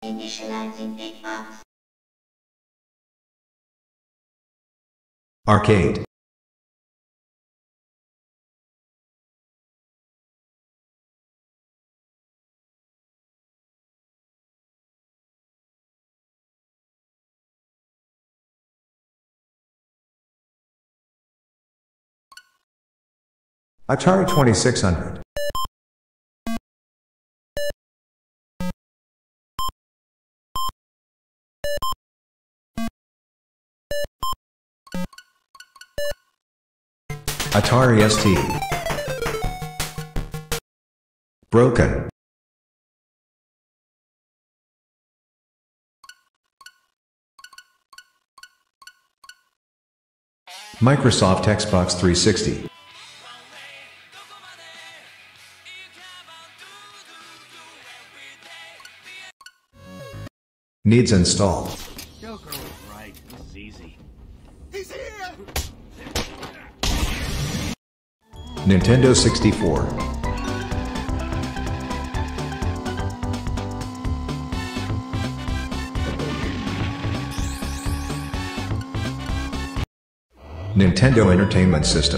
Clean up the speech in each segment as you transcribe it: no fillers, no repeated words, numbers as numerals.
Initializing big box. Arcade. Atari 2600. Atari ST. Broken. Microsoft Xbox 360. Needs install. Joker was right. This is easy. He's here! Nintendo 64. Nintendo Entertainment System.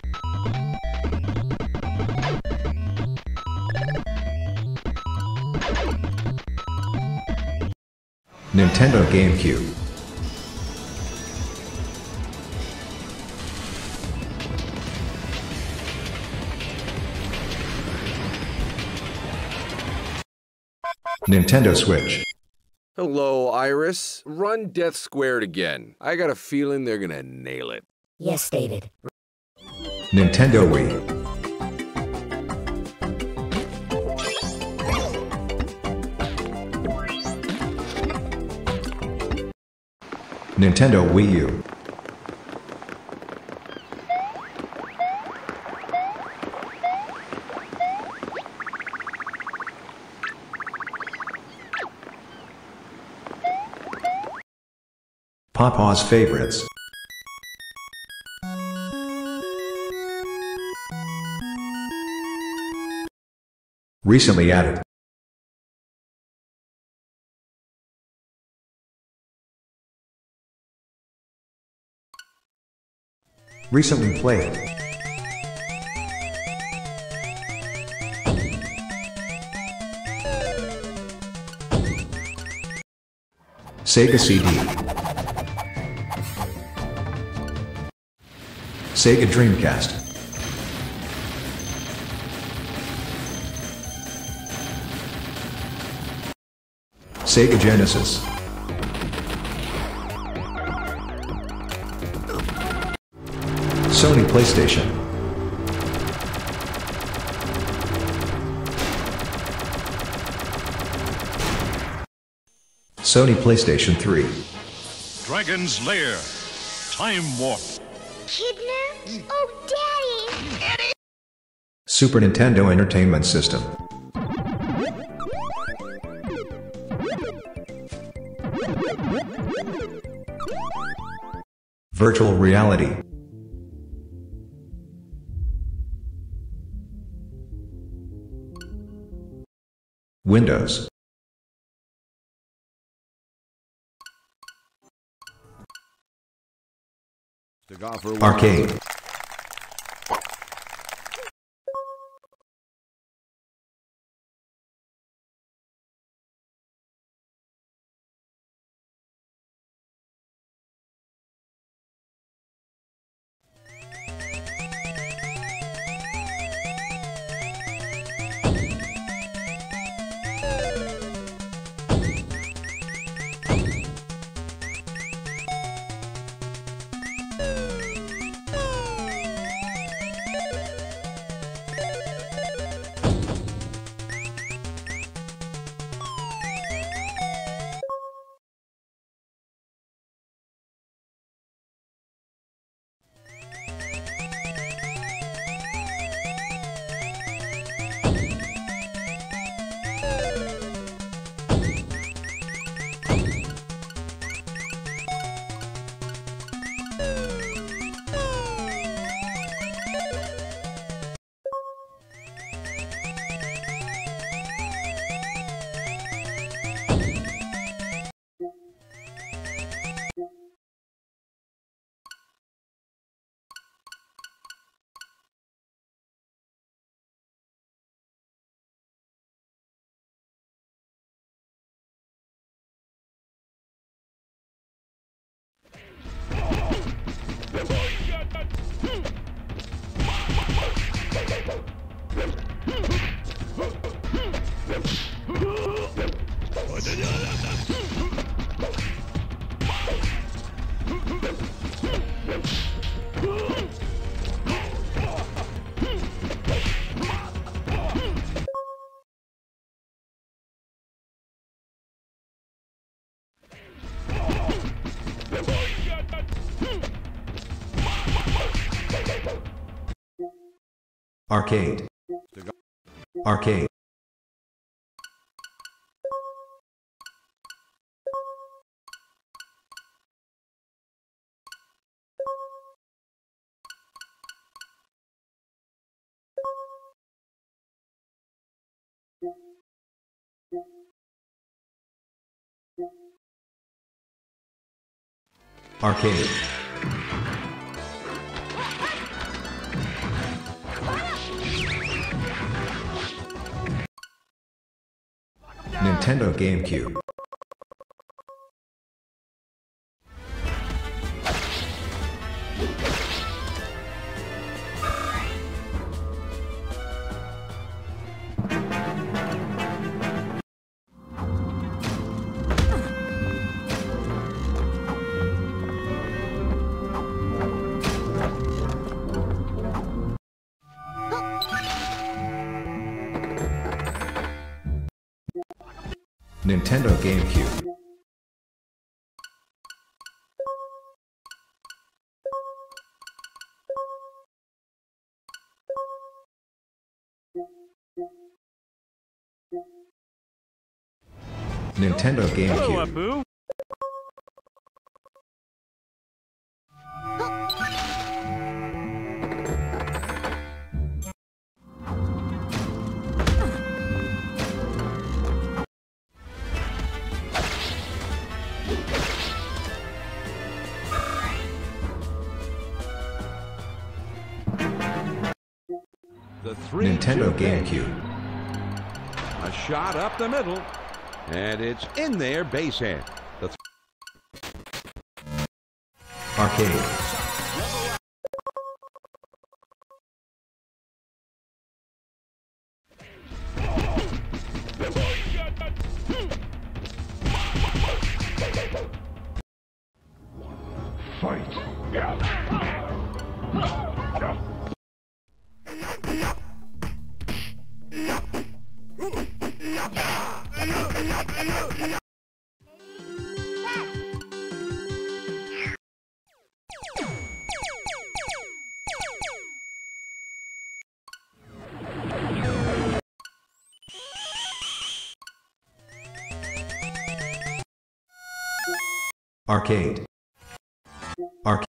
Nintendo GameCube. Nintendo Switch. Hello, Iris. Run Death Squared again. I got a feeling they're gonna nail it. Yes, David. Nintendo Wii. Nintendo Wii U. Papa's favorites. Recently added. Recently played. Sega CD. Sega Dreamcast. Sega Genesis. Sony PlayStation. Sony PlayStation 3. Dragon's Lair. Time Warp. Kidnapped? Oh, Daddy! Super Nintendo Entertainment System. Virtual reality. Windows. Arcade. Arcade. Arcade. Arcade. Nintendo GameCube. Nintendo GameCube. Nintendo GameCube. Boo. The 3 Nintendo GameCube. A shot up the middle, and it's in there, base hit. The Arcade. Arcade. Arcade.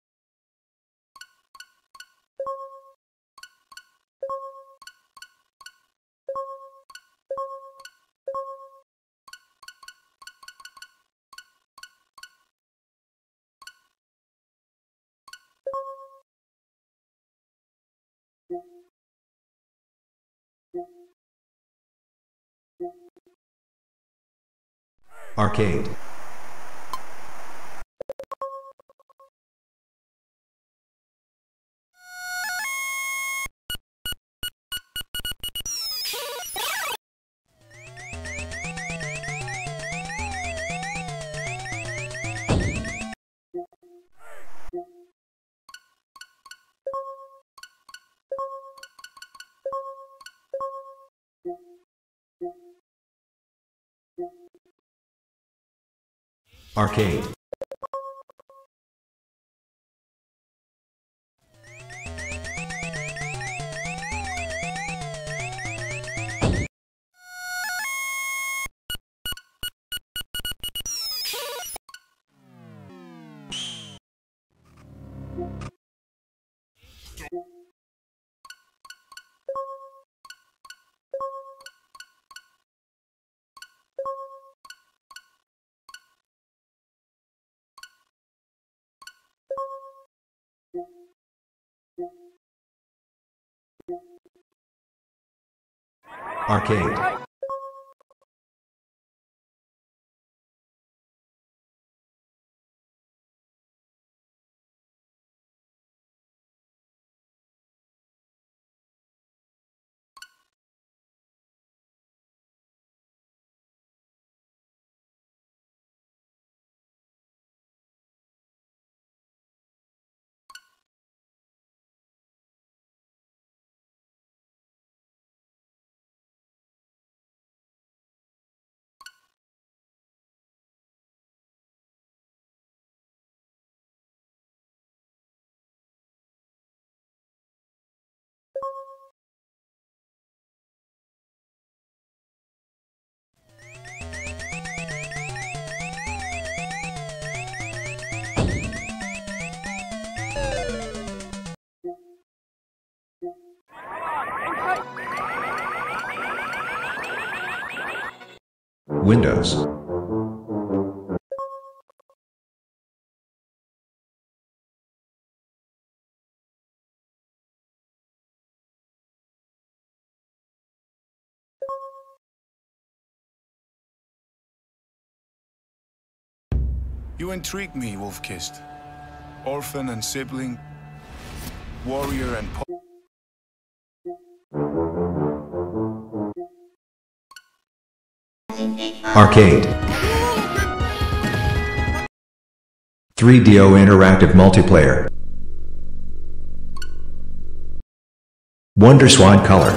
Arcade. Arcade. Arcade. Windows. You intrigue me, Wolf-Kissed. Orphan and sibling, warrior and Arcade. 3DO interactive multiplayer. Wonderswan color.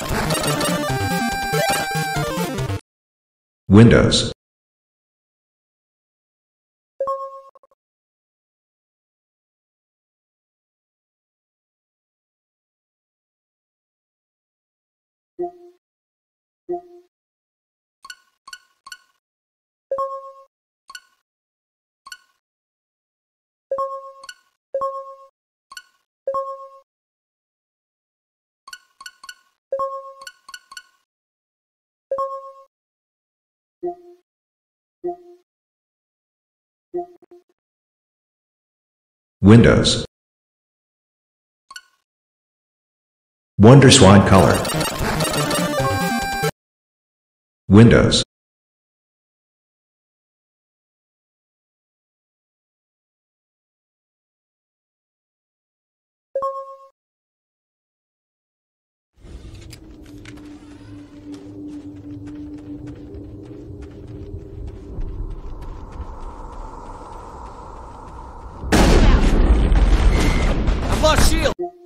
Windows. Windows. Wonderswan color. Windows. I've lost shield.